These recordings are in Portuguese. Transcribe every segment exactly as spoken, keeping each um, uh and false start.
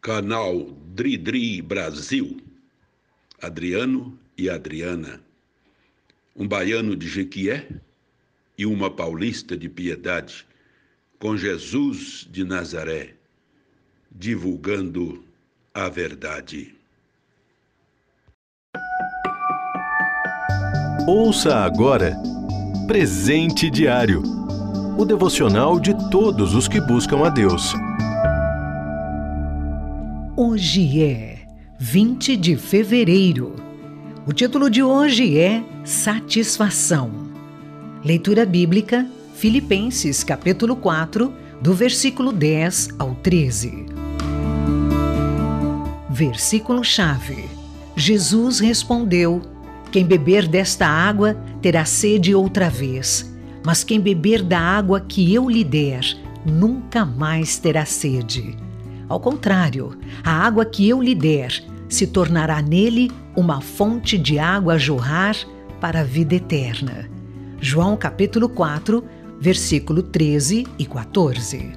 Canal Dri Dri Brasil, Adriano e Adriana, um baiano de Jequié e uma paulista de Piedade, com Jesus de Nazaré, divulgando a verdade. Ouça agora Presente Diário, o devocional de todos os que buscam a Deus. Hoje é vinte de fevereiro. O título de hoje é Satisfação. Leitura bíblica, Filipenses capítulo quatro, do versículo dez ao treze. Versículo-chave. Jesus respondeu: quem beber desta água terá sede outra vez, mas quem beber da água que eu lhe der, nunca mais terá sede. Ao contrário, a água que eu lhe der se tornará nele uma fonte de água a jorrar para a vida eterna. João capítulo quatro, versículo treze e quatorze.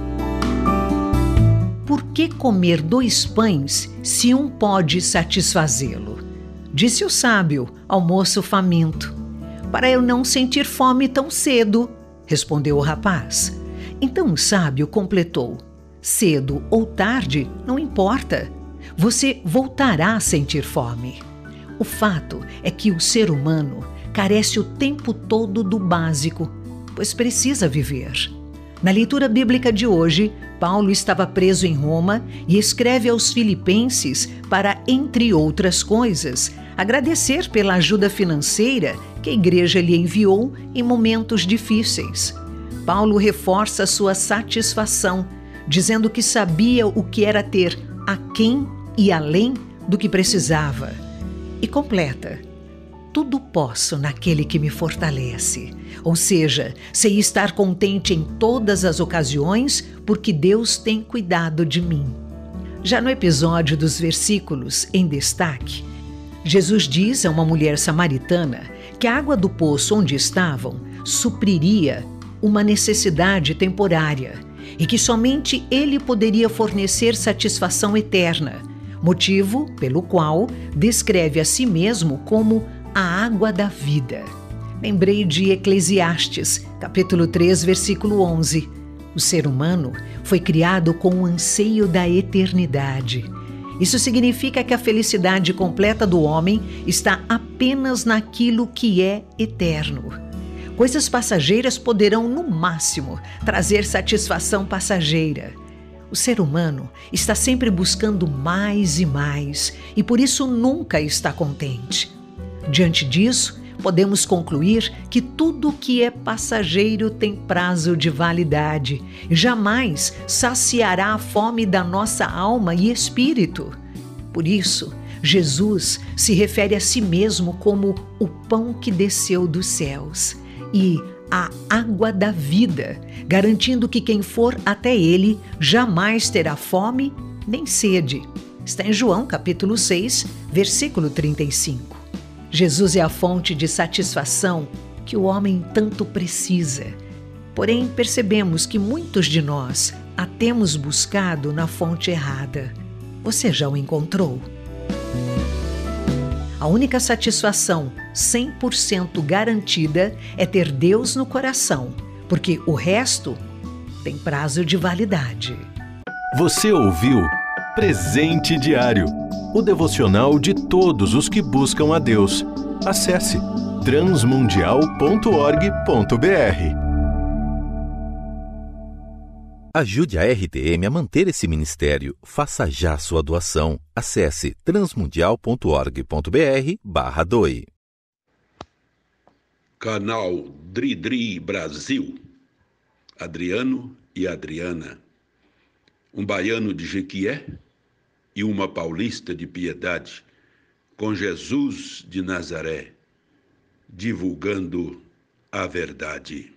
Por que comer dois pães se um pode satisfazê-lo? Disse o sábio ao moço faminto. Para eu não sentir fome tão cedo, respondeu o rapaz. Então o sábio completou: cedo ou tarde, não importa. Você voltará a sentir fome. O fato é que o ser humano carece o tempo todo do básico, pois precisa viver. Na leitura bíblica de hoje, Paulo estava preso em Roma e escreve aos Filipenses para, entre outras coisas, agradecer pela ajuda financeira que a igreja lhe enviou em momentos difíceis. Paulo reforça sua satisfação, dizendo que sabia o que era ter aquém e além do que precisava. E completa: tudo posso naquele que me fortalece. Ou seja, sei estar contente em todas as ocasiões, porque Deus tem cuidado de mim. Já no episódio dos versículos em destaque, Jesus diz a uma mulher samaritana que a água do poço onde estavam supriria uma necessidade temporária e que somente ele poderia fornecer satisfação eterna, motivo pelo qual descreve a si mesmo como a água da vida. Lembrei de Eclesiastes, capítulo três, versículo onze. O ser humano foi criado com o anseio da eternidade. Isso significa que a felicidade completa do homem está apenas naquilo que é eterno. Coisas passageiras poderão, no máximo, trazer satisfação passageira. O ser humano está sempre buscando mais e mais e por isso nunca está contente. Diante disso, podemos concluir que tudo que é passageiro tem prazo de validade e jamais saciará a fome da nossa alma e espírito. Por isso, Jesus se refere a si mesmo como o pão que desceu dos céus e a água da vida, garantindo que quem for até ele jamais terá fome nem sede. Está em João capítulo seis, versículo trinta e cinco. Jesus é a fonte de satisfação que o homem tanto precisa. Porém, percebemos que muitos de nós a temos buscado na fonte errada. Você já o encontrou? A única satisfação cem por cento garantida é ter Deus no coração, porque o resto tem prazo de validade. Você ouviu Presente Diário, o devocional de todos os que buscam a Deus. Acesse transmundial ponto org ponto br. Ajude a R T M a manter esse ministério. Faça já sua doação. Acesse transmundial ponto org ponto br barra doe. Canal Dri Dri Brasil, Adriano e Adriana, um baiano de Jequié e uma paulista de Piedade, com Jesus de Nazaré, divulgando a verdade.